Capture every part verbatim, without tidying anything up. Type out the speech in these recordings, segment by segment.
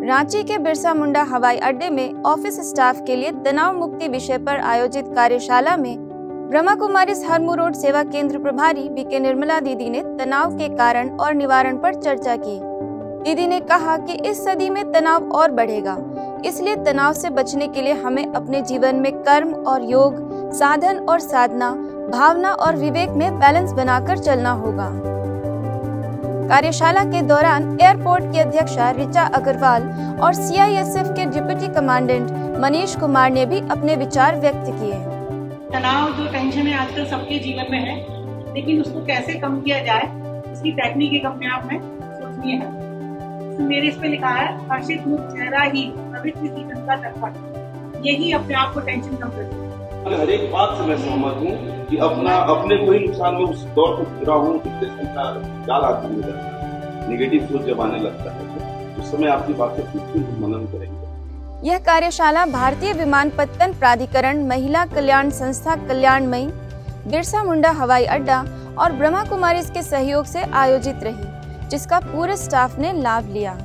रांची के बिरसा मुंडा हवाई अड्डे में ऑफिस स्टाफ के लिए तनाव मुक्ति विषय पर आयोजित कार्यशाला में ब्रह्मा कुमारीज हरमू रोड सेवा केंद्र प्रभारी बीके निर्मला दीदी ने तनाव के कारण और निवारण पर चर्चा की। दीदी ने कहा कि इस सदी में तनाव और बढ़ेगा, इसलिए तनाव से बचने के लिए हमें अपने जीवन में कर्म और योग, साधन और साधना, भावना और विवेक में बैलेंस बनाकर चलना होगा। कार्यशाला के दौरान एयरपोर्ट की अध्यक्षा ऋचा अग्रवाल और सी आई एस एफ के डिप्टी कमांडेंट मनीष कुमार ने भी अपने विचार व्यक्त किए। तनाव जो टेंशन है आजकल सबके जीवन में है, लेकिन उसको कैसे कम किया जाए इसकी टेक्निक एक अपने आप में सोचनीय है। मेरे इस पे लिखा है, हर्षित मुख चेहरा ही पवित्र जीवन का दर्पण, यही अपने आप को टेंशन कम करती है। हर एक बात से मैं सहमत हूँ कि अपना अपने को ही नुकसान में उस दौर को जुड़ा हूँ, डिप्रेशन का जाल आदमी में जाता है, निगेटिव सोच जब आने लगता है उस समय आपकी बातें बिल्कुल मनन करेंगे। यह कार्यशाला भारतीय विमानपत्तन प्राधिकरण, महिला कल्याण संस्था कल्याणमयी, बिरसा मुंडा हवाई अड्डा और ब्रह्मा कुमारीज के सहयोग से आयोजित रही, जिसका पूरे स्टाफ ने लाभ लिया।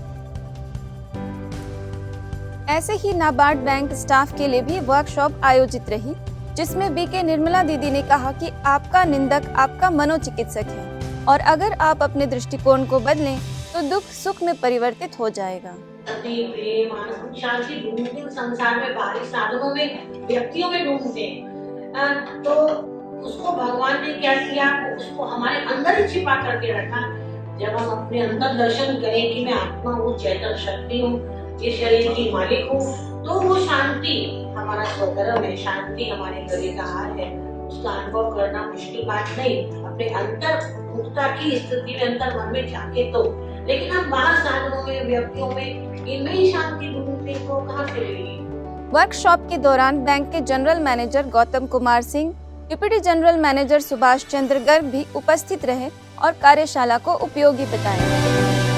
ऐसे ही नाबार्ड बैंक स्टाफ के लिए भी वर्कशॉप आयोजित रही, जिसमें बीके निर्मला दीदी ने कहा कि आपका निंदक आपका मनोचिकित्सक है और अगर आप अपने दृष्टिकोण को बदलें तो दुख सुख में परिवर्तित हो जाएगा। शांति ढूंढते संसार में, बाहरी साधनों में, व्यक्तियों में ढूंढते हैं, तो उसको भगवान ने क्या किया, उसको हमारे अंदर ही छिपा करके रखा। जब हम अपने अंदर दर्शन करें कि मैं आत्मा हूँ, चैतन्य शक्ति हूँ, ये शरीर की मालिक हूँ, तो वो शांति हमारा स्वधर्म है, शांति हमारे गले का हार है। उसका अनुभव करना मुश्किल बात नहीं, अपने अंतर मुक्ता की स्थिति में अंतर मन में जाके तो, लेकिन हम बाहर साधनों में, व्यक्तियों में, इनमें ही शांति ढूंढते को कहाँ से मिलेगी। वर्कशॉप के दौरान बैंक के general manager Gautam Kumar Singh, deputy general manager Subhash Chandra Garg भी उपस्थित रहे और कार्यशाला को उपयोगी बताया।